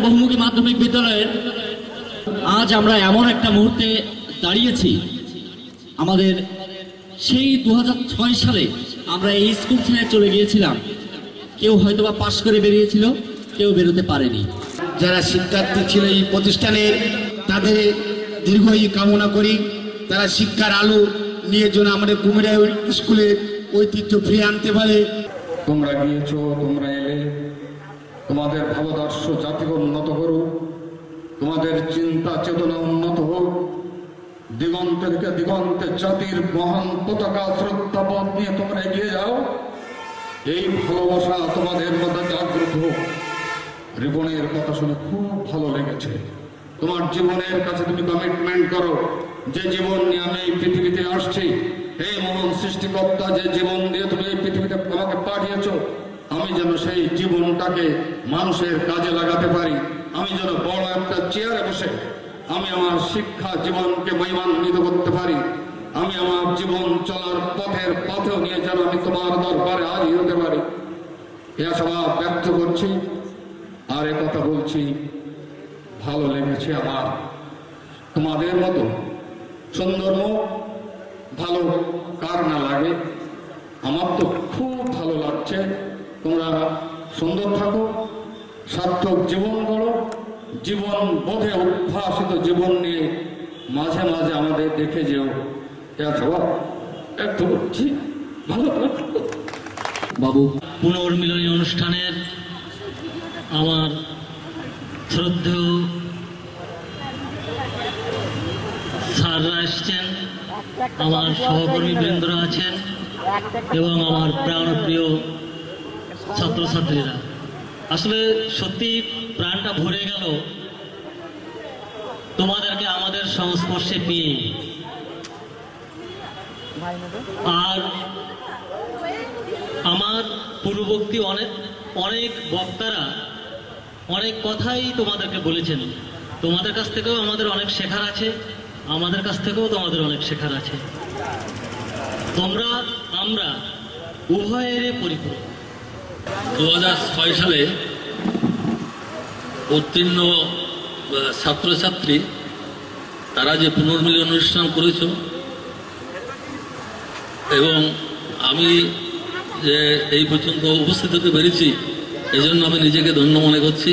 বহুমুখী মাধ্যমিক বিদ্যালয়ের আজ আমরা এমন একটা মুহূর্তে দাঁড়িয়েছি, আমাদের সেই 2006 সালে আমরা এই স্কুল ছেড়ে চলে গিয়েছিলাম। কেউ হয়তোবা পাশ করে বেরিয়েছিল, কেউ বেরোতে পারেনি। যারা শিক্ষার্থী ছিল এই প্রতিষ্ঠানের, তাদের দীর্ঘায়ু কামনা করি। তারা শিক্ষার আলো নিয়ে যেন আমাদের কুমিরা স্কুলের ঐতিহ্য ফিরে আনতে পারে। তোমরা গিয়েছো, তোমরা এলে, তোমাদের ভাবদর্শ জাতিকে উন্নত করুক, তোমাদের চিন্তা চেতনা উন্নত হোক, দিগন্তে থেকে দিগন্তে জাতির মহান পতাকা শ্রদ্ধাবোধ নিয়ে তোমরা এগিয়ে যাও। এই ভালোবাসা তোমাদের মধ্যে জাগ্রত হোক। রিপনের কথা শুনে খুব ভালো লেগেছে। তোমার জীবনের কাছে তুমি কমিটমেন্ট করো, যে জীবন নিয়ে আমি এই পৃথিবীতে আসছি, হে মহান সৃষ্টিকর্তা, যে জীবন দিয়ে তুমি এই পৃথিবীতে আমাকে পাঠিয়েছ, আমি যেন সেই জীবনটাকে মানুষের কাজে লাগাতে পারি। আমি যেন বড় একটা চেয়ারে বসে আমি আমার শিক্ষা জীবনকে মহিমান্বিত করতে পারি। আমি আমার জীবন চলার পথেও নিয়ে যেন আমি তোমার দরবারে হাজির হতে পারি। এ আশা ব্যক্ত করছি। আর এ কথা বলছি, ভালো লেগেছে আমার। তোমাদের মতো সুন্দর মুখ ভালো কার না লাগে? আমার তো খুব ভালো লাগছে। তোমরা সুন্দর থাকো, সার্থক জীবন গড়ো, জীবন বোধে উদ্ভাসিত জীবন নিয়ে মাঝে মাঝে আমাদের দেখে যেও। একটু বলছি, ভালো বাবু। পুনর্মিলনী অনুষ্ঠানের আমার শ্রদ্ধেয় স্যাররা এসছেন, আমার সহকর্মী বৃন্দরা আছেন এবং আমার প্রাণপ্রিয় ছাত্রছাত্রীরা। আসলে সত্যি প্রাণটা ভরে গেল তোমাদেরকে আমাদের সংস্পর্শে পেয়ে। আর আমার পূর্ববর্তী অনেক বক্তারা অনেক কথাই তোমাদেরকে বলেছেন। তোমাদের কাছ থেকেও আমাদের অনেক শেখার আছে, আমাদের কাছ থেকেও তোমাদের অনেক শেখার আছে। তোমরা আমরা উভয়ের পরিপূরক। 2006 সালে উত্তীর্ণ ছাত্রছাত্রী তারা যে পুনর্মিলন অনুষ্ঠান করেছ, এবং আমি যে এই পর্যন্ত উপস্থিত হতে পেরেছি, এই জন্য আমি নিজেকে ধন্য মনে করছি।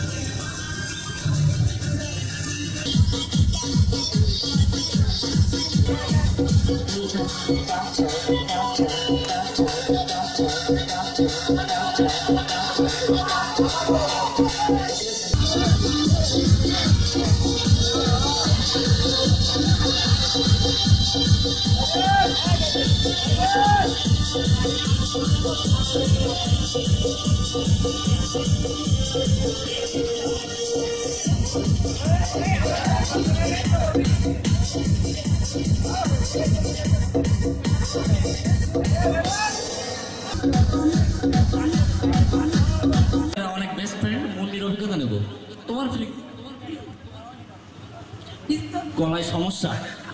অনেক বেস্ট ফ্রেন্ড, মন্দির অভিজ্ঞতা নেব। তোমার গলায় সমস্যা?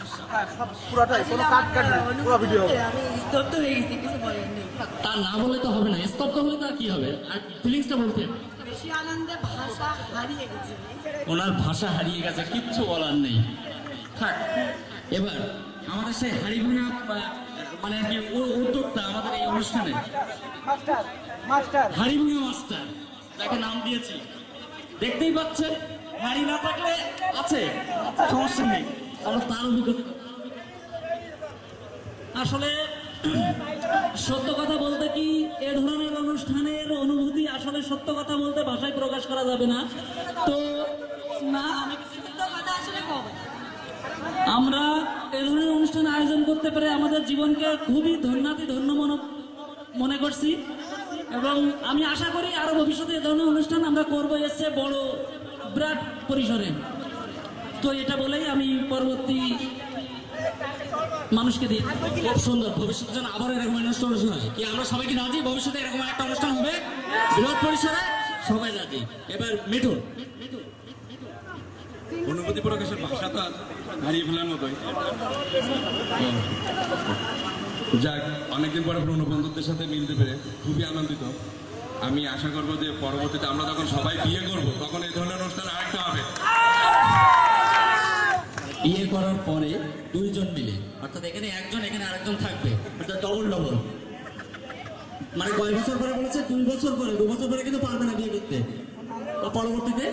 তা না বলে তো হবে না, স্তব্ধ হলে তা কি হবে? আর ফিলিংসটা বলতে। বেশি আনন্দে ভাষা হারিয়ে গেছে। ওনার ভাষা হারিয়ে গেছে, কিচ্ছু বলার নেই। থাক, এবার আমাদের সেই হারিগুনা মানে আর কি উদ্যোক্তা আমাদের এই অনুষ্ঠানে হারিগুনা মাস্টার, যাকে নাম দিয়েছি, দেখতেই পাচ্ছেন হারি না থাকলে আছে, সমস্যা নেই। আমরা তার অভিজ্ঞতা। আসলে সত্য কথা বলতে কি, এ ধরনের অনুষ্ঠানের অনুভূতি আসলে সত্য কথা বলতে ভাষায় প্রকাশ করা যাবে না। তো না, আমরা এ ধরনের অনুষ্ঠান আয়োজন করতে পেরে আমাদের জীবনকে খুবই ধন্য মনে করছি, এবং আমি আশা করি আরো ভবিষ্যতে এ ধরনের অনুষ্ঠান আমরা করবো, এসে বড় বিরাট পরিসরে। তো এটা বলেই আমি পরবর্তী মানুষকে দিই। খুব সুন্দর, ভবিষ্যতে যেন আবার এরকম অনুষ্ঠান হয় কি, আমরা সবাই কি রাজি? ভবিষ্যতে এরকম একটা অনুষ্ঠান হবে বৃহৎ পরিসরে, সবাই রাজি। এবার মিঠুন, অনুভূতি প্রকাশের ভাষা তো হারিয়ে ফেলার মতোই। যাক, অনেকদিন পরে পুরনো বন্ধুদের সাথে মিলতে পেরে খুবই আনন্দিত। আমি আশা করবো যে পরবর্তীতে আমরা যখন সবাই বিয়ে করব তখন এই ধরনের অনুষ্ঠান আরেকটা হবে। বিয়ে করার পরে দুইজন মিলে, অর্থাৎ এখানে একজন এখানে আরেকজন থাকবে, অর্থাৎ ডবল ডবল। মানে কয় বছর পরে বলেছে? 2 বছর পরে। 2 বছর পরে কিন্তু পারবে না বিয়ে করতে। তো পরবর্তীতে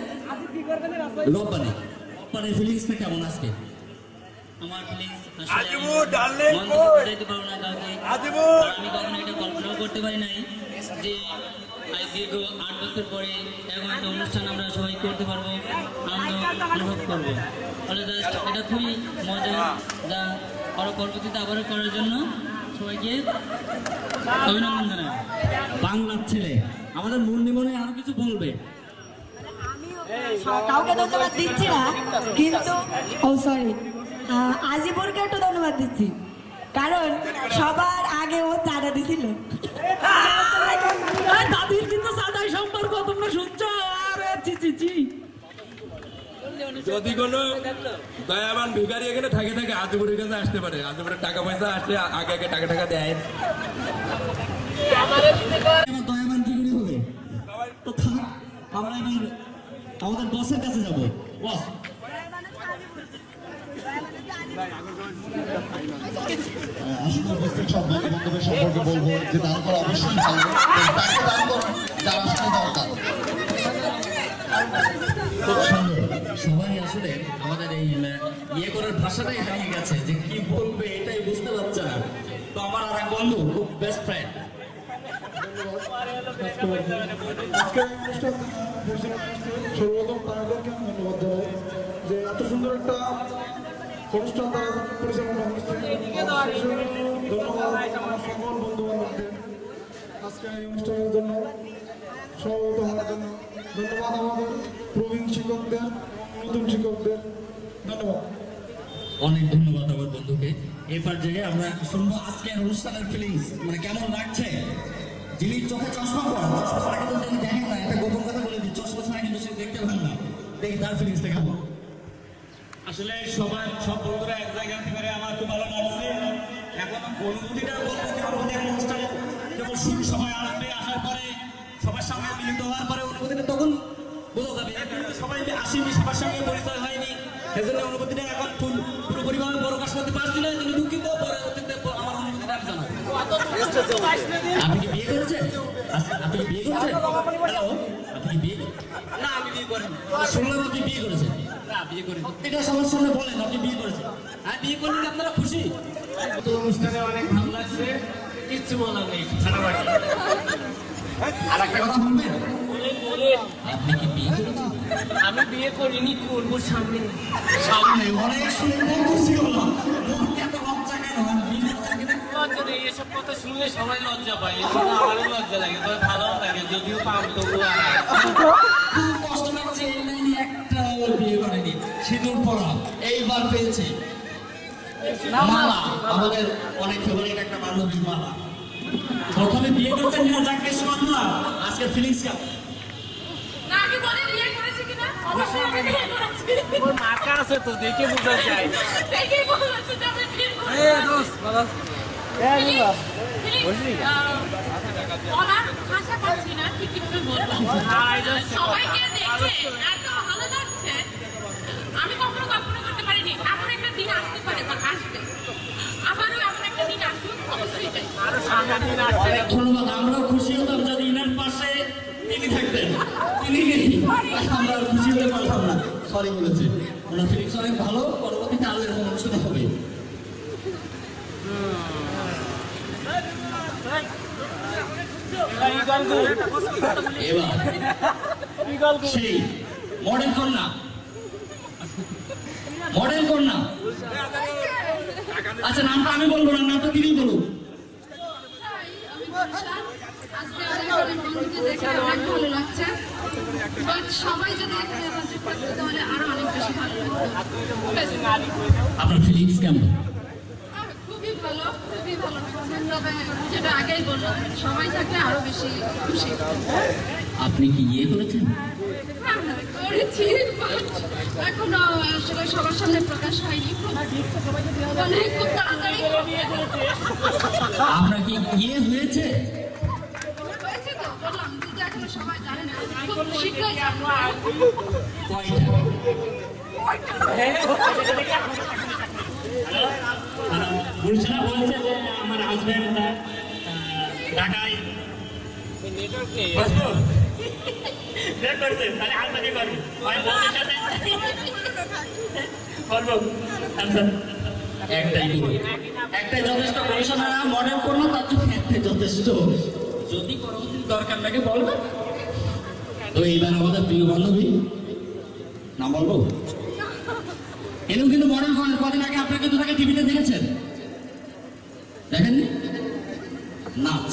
রব্বানির ফিলিংসটা কেমন আজকে? আমার ফিলিংস আসলে মন থেকে বোঝাইতে পারবো না কাউকে। আমি কখনো এটা কল্পনাও করতে পারি নাই যে দীর্ঘ 8 বছর পরে এরকম একটা অনুষ্ঠান আমরা সবাই করতে পারবো, আনন্দ অনুভব করবো। ফলে জাস্ট এটা খুবই মজা, যা পরবর্তীতে আবারও করার জন্য সবাইকে অভিনন্দন জানাই। বাংলার ছেলে আমাদের মুন্নিমনে আরো কিছু বলবে। কাউকে ধন্যবাদ দিচ্ছি না, কিন্তু আজিবুরকে একটু ধন্যবাদ দিচ্ছি, কারণ সবার আগে ও চাঁদা দিছিল। দাদির কিন্তু সাদাই সম্পর্ক তোমরা শুনছো? আরে জি জি জি, যদি কোনো দয়াবান ভিখারি এখানে থাকে আজিবুরের কাছে আসতে পারে। আজিবুরের টাকা পয়সা আসলে আগে টাকা দেয়। দয়াবান ফিগুরি হবে তো থাক, আমরা এবার আমাদের বসের কাছে যাব। বস, উপস্থিত সব বন্ধু বান্ধবের সম্পর্কে বলবো যে দান করা অবশ্যই ভালো, তাকে দান করুন যার আসলে দরকার। খুব সুন্দর। সবাই আসলে আমাদের এই ইয়ে করার ভাষাটাই হারিয়ে গেছে, যে কি বলবে এটাই বুঝতে পারছে না। তো আমার আর এক বন্ধু, খুব বেস্ট ফ্রেন্ড। সর্বপ্রথম তাদেরকে ধন্যবাদ জানাই যে এত সুন্দর একটা অনুষ্ঠান তারা পরিচালনা করছে। ধন্যবাদ আমার সকল বন্ধু বান্ধবদের আজকে এই অনুষ্ঠানের জন্য সমবেত হওয়ার জন্য। ধন্যবাদ আমাদের প্রবীণ শিক্ষকদের, নতুন শিক্ষকদের, ধন্যবাদ। অনেক ধন্যবাদ আমার বন্ধুকে। এবার জায়গায় আমরা শুনবো আজকের অনুষ্ঠানের ফিলিংস, মানে কেমন লাগছে। যিনি চোখে চশমা পরা, চশমা ছাড়া কিন্তু তিনি দেখেন না, একটা গোপন কথা বলে দিই, চশমা ছাড়া কিন্তু সে দেখতে পান না। দেখি তার ফিলিংসটা কেমন। আসলে সব বন্ধুরা এক জায়গায় হতে পারে, আমার খুব ভালো লাগছে। এখন অনুভূতিটা বলতে এখন অনুষ্ঠান যখন শুরু, সবাই আসবে, আসার পরে সবার সঙ্গে মিলিত হওয়ার পরে অনুভূতিটা তখন বোঝা যাবে। এখন সবাই আসেনি, সবার সঙ্গে পরিচয় হয়নি, এজন্য অনুভূতিটা এখন পুরোপুরিভাবে প্রকাশ করতে পারছি না, এজন্য দুঃখিত। পরবর্তীতে আমার অনুভূতিটা আমি জানাবো। আপনি কি বিয়ে করেছেন? আপনি কি বিয়ে করেছেন? হ্যালো, আপনি কি বিয়ে? না, আমি বিয়ে করিনি। শুনলাম আপনি বিয়ে করেছেন। না, বিয়ে করিনি। এটা সবার সামনে বলেন আপনি বিয়ে করেছেন। আর বিয়ে করলে আপনারা খুশি? তো অনুষ্ঠানে অনেক ভালো লাগছে, কিচ্ছু বলার নেই, ফাটাফাটি। আর একটা কথা বলবেন, আপনি কি বিয়ে করেছেন? আমি বিয়ে করিনি, করবো সামনে। অনেক শুনে বলতেছি হলো এত লজ্জা কেন? লজ্জা নেই, এসব কথা শুনলে সবাই লজ্জা পায়, এজন্য আমারও লজ্জা লাগে, তবে ভালো লাগে, যদিও পাম তবু খুব কষ্ট লাগছে। এই লাইনে একটা বিয়ে করেনি, সিঁদুর পরা এইবার পেয়েছে। মালা, আমাদের অনেক ফেভারিট একটা বান্ধবী মালা। প্রথমে বিয়ে করতেন না, যাকে শোনা আজকের ফিলিংস কেমন? না, আগে বলে বিয়ে করেছি কিনা? অবশ্যই আমি বিয়ে করেছি। ওর মার্কা আছে তো, দেখে বোঝা যায়। দেখেই বোঝা যাচ্ছে যে আমি বিয়ে করেছি। বলার ভাষা পাচ্ছি না, ঠিক কিভাবে বলবো। সবাইকে দেখে এত ভালো লাগছে, আমি কখনো কল্পনা করতে পারিনি এমন একটা দিন আসতে পারে বা আসবে। আবারও এমন একটা দিন আসুক, অবশ্যই চাই। অনেক ধন্যবাদ। আমরাও খুশি হতাম যদি ইনার পাশে তিনি থাকতেন। তিনি নেই, আমরা খুশি হতে পারতাম না। সরি বলেছি, ওনার ফিলিংস অনেক ভালো। পরবর্তীতে আরো এরকম অনুষ্ঠান হবে। এবার সেই মডেল কন্যা, আচ্ছা নামটা আমি বলবো না, নামটা তিনি বলুন। আজকে অনেক বন্ধুকে দেখে অনেক ভালো লাগছে, বাট সবাই যদি এখানে উপস্থিত থাকতো তাহলে আরো অনেক বেশি ভালো লাগতো। আপনার ফিলিংস কেমন? খুবই ভালো, তবে যেটা আগেই বললাম, সবাই থাকলে আরো বেশি খুশি। আপনি কি ইয়ে করেছেন? হ্যাঁ, করেছি, এখনো আসলে সবার সামনে প্রকাশ হয়নি, খুব তাড়াতাড়ি আপনার কি ইয়ে হয়েছে? হয়েছে তো, বললাম সবাই জানে না, খুব শীঘ্রই জানবো। গুলশানা বলছে যে আমার হাজবেন্ড ঢাকায় একটাই যথেষ্ট। গুলশানারা মডেল করলো, তার জন্য একটাই যথেষ্ট। যদি পরবর্তী দরকার লাগে বলবেন। তো এইবার আমাদের প্রিয় বান্ধবী না বলবো, এরকম কিন্তু মডেল করেন। কদিন আগে আপনাকে কিন্তু তাকে টিভিতে দেখেছেন, দেখেননি? নাচ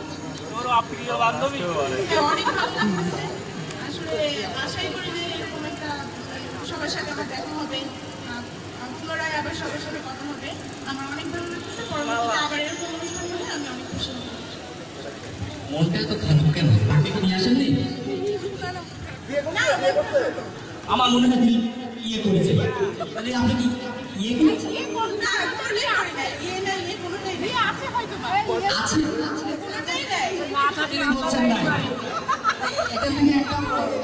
অনেক ভালো লাগছে আসলে, আশাই করি যে এরকম একটা সবার সাথে আমার দেখা হবে, পুনরায় আবার সবার সাথে কথা হবে। আমার অনেক ভালো লাগছে। পরবর্তীতে আবার এরকম অনুষ্ঠান হলে আমি অনেক খুশি হব। মনটা তো খারাপ কেন? তাকে কি নিয়ে আসেননি? আমার মনে হয় তিনি ইয়ে করেছে। তাহলে আপনি কি ইয়ে করেছেন? আছে বলছেন না, এটা থেকে একটা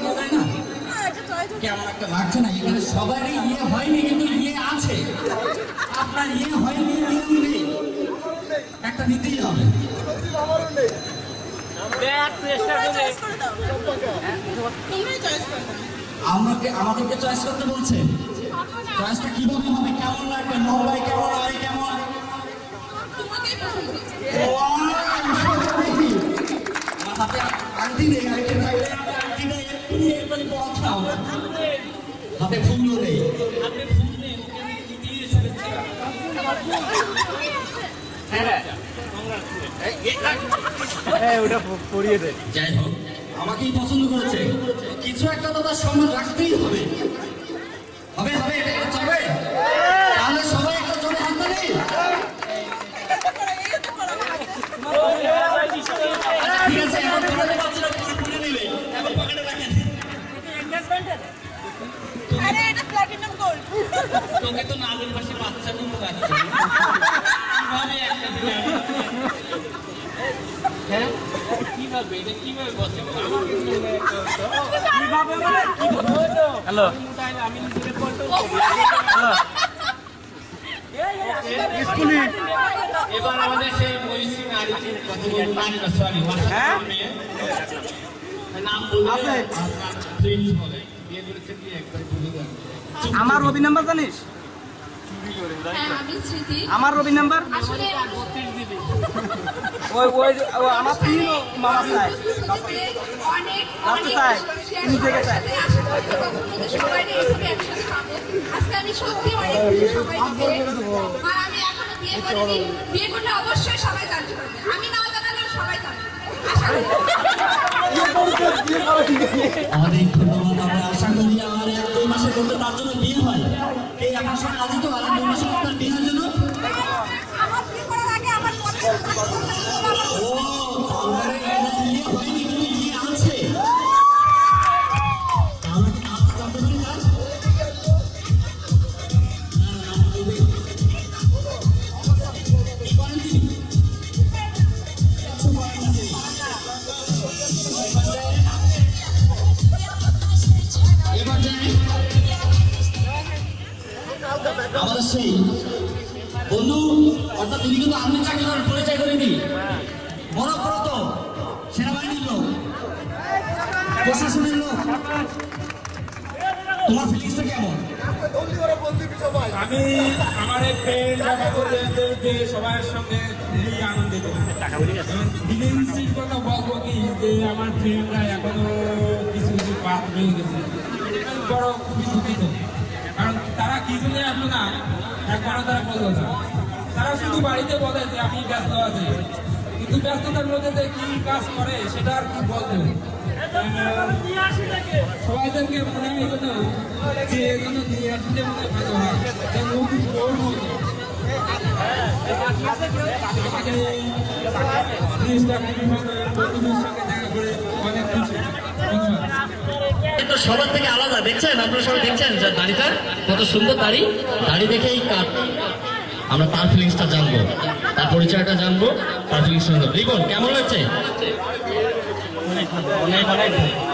কেমন একটা লাগছে না? এখানে সবারই ইয়ে হয়নি, কিন্তু ইয়ে আছে। আপনার ইয়ে হয়নি, নিয়ম নেই, একটা নিতেই হবে। আমাদেরকে চয়েস করতে বলছেন। চয়েসটা কিভাবে হবে? কেমন লাগবে? লম্বাই কেমন, আয় কেমন? হাতে আংটি নেই, আংটি থাকলে আংটি নেই, এক্ষুনি একবারই পড়াচ্ছাও। হাতে ফুলও নেই, হাতে ফুল নেই, যাই হোক, আমাকেই পছন্দ করেছে, কিছু একটা তো তার সম্মান রাখতেই হবে। হবে হবে, এটা চলবে। তাহলে সবাই একটা জোরে হাত তালি। ঠিক আছে, এখন পড়াতে পারছি না, পড়ে নিলে এখন পকেটে রাখেন। আরে এটা প্ল্যাটিনাম গোল্ড। তোকে তো নাজের পাশে বাচ্চা নিতে রাখছে, কিভাবে একটা দিলে কিভাবে এটা কিভাবে বসে? হ্যালো, আমি নিজেকে কন্ট্রোল করি। এবার আমাদের সেই মহিষী নারী কথা বলবো, সরি নাম বলবে, প্রিন্স বলে, বিয়ে করেছে কি একবার ভুলে গেল। আমার রবি নাম্বার জানিস? আমার রবি নাম্বার ওই ওই আমার তিন মামা চাই, চাই তিন থেকে চাই। আজকে আমি সত্যি অনেক খুশি সবাইকে। আর আমি এখনো বিয়ে করিনি, বিয়ে করলে অবশ্যই সবাই জানতে পারবে, আমি না জানালেও সবাই জানবে। অনেক ধন্যবাদ। আমরা আশা করি আমার 1-2 মাসের মধ্যে তার জন্য বিয়ে হয়। এই আপনার সঙ্গে আজ তো আর 2 মাসের মধ্যে বিয়ের জন্য আমার বিয়ে করার আগে আমার ও তাহলে বিয়ে হয়নি, কিন্তু বিয়ে আছে। তাহলে কি আপনি জানতে পারি না? আমাদের সেই বন্ধু, অর্থাৎ তিনি কিন্তু আর্মি চাকরি করার পরিচয় করে দিই, বড় তো সেনাবাহিনীর লোক, প্রশাসনের লোক। তোমার ফিলিংসটা কেমন? আমি আমার ফ্রেন্ড সবার সঙ্গে খুবই আনন্দিত। ফিলিংসের কথা বলবো কি, যে আমার ফ্রেন্ডরা এখনো কিছু কিছু বাদ রয়ে গেছে, বড় খুবই দুঃখিত। কারণ তারা কি জন্য আসলো না, একবারও তারা বললো না। তারা শুধু বাড়িতে বলে যে আমি ব্যস্ত আছি, কিন্তু ব্যস্ততার মধ্যে যে কি কাজ করে সেটা আর কি বলবো। সবাইদেরকে মনে হয় যে এগুলো নিয়ে আসলে মনে ভালো হয়, যে নতুন ওর মতো সবার থেকে আলাদা। দেখছেন আপনারা সবাই, দেখছেন দাড়িটা কত সুন্দর দাড়ি, দাড়ি দেখেই আমরা তার ফিলিংসটা জানবো, তার পরিচয়টা জানবো, তার ফিলিংসটা জানবো। রিপন কেমন লাগছে? অনেক অনেক